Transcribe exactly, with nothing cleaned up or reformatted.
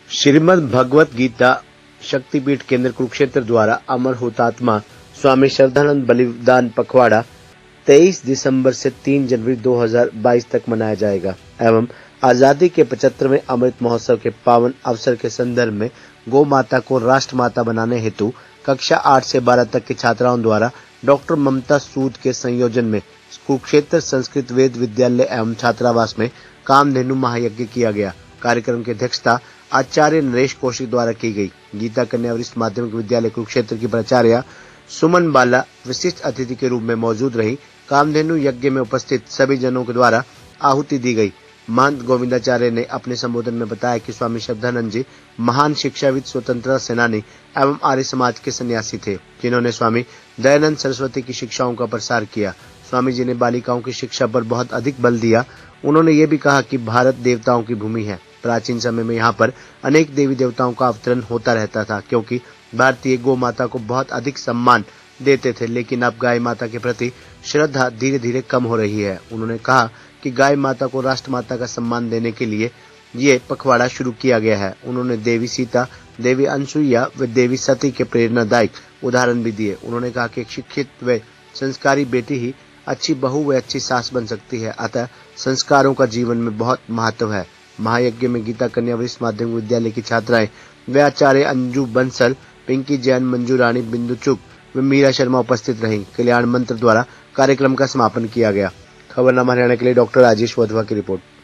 श्रीमद् भगवत गीता शक्तिपीठ केंद्र कुरुक्षेत्र द्वारा अमर हुतात्मा स्वामी श्रद्धानंद बलिदान पखवाड़ा तेईस दिसंबर से तीन जनवरी दो हज़ार बाईस तक मनाया जाएगा एवं आजादी के पचहत्तरवें अमृत महोत्सव के पावन अवसर के संदर्भ में गौ माता को राष्ट्र माता बनाने हेतु कक्षा आठ से बारह तक की छात्राओं द्वारा डॉक्टर ममता सूद के संयोजन में कुरुक्षेत्र संस्कृत वेद विद्यालय एवं छात्रावास में कामधेनु महायज्ञ किया गया। कार्यक्रम की अध्यक्षता आचार्य नरेश कौशिक द्वारा की गई। गीता कन्या वरिष्ठ माध्यमिक विद्यालय कुरुक्षेत्र की प्राचार्य सुमन बाला विशिष्ट अतिथि के रूप में मौजूद रही। कामधेनु यज्ञ में उपस्थित सभी जनों के द्वारा आहुति दी गई। महंत गोविंदाचार्य ने अपने संबोधन में बताया कि स्वामी श्रद्धानंद जी महान शिक्षाविद, स्वतंत्रता सेनानी एवं आर्य समाज के सन्यासी थे, जिन्होंने स्वामी दयानंद सरस्वती की शिक्षाओं का प्रसार किया। स्वामी जी ने बालिकाओं की शिक्षा पर बहुत अधिक बल दिया। उन्होंने ये भी कहा कि भारत देवताओं की भूमि है। प्राचीन समय में यहाँ पर अनेक देवी देवताओं का अवतरण होता रहता था, क्योंकि भारतीय गौ माता को बहुत अधिक सम्मान देते थे, लेकिन अब गाय माता के प्रति श्रद्धा धीरे धीरे कम हो रही है। उन्होंने कहा कि गाय माता को राष्ट्र माता का सम्मान देने के लिए ये पखवाड़ा शुरू किया गया है। उन्होंने देवी सीता, देवी अनसुईया व देवी सती के प्रेरणादायक उदाहरण भी दिए। उन्होंने कहा कि एक शिक्षित व संस्कारी बेटी ही अच्छी बहू व अच्छी सास बन सकती है, अतः संस्कारों का जीवन में बहुत महत्व है। महायज्ञ में गीता कन्या वरिष्ठ माध्यमिक विद्यालय की छात्राएं व आचार्य अंजू बंसल, पिंकी जैन, मंजू रानी, बिंदु चुग व मीरा शर्मा उपस्थित रहीं। कल्याण मंत्र द्वारा कार्यक्रम का समापन किया गया। खबरनामा हरियाणा के लिए डॉक्टर राजेश वधवा की रिपोर्ट।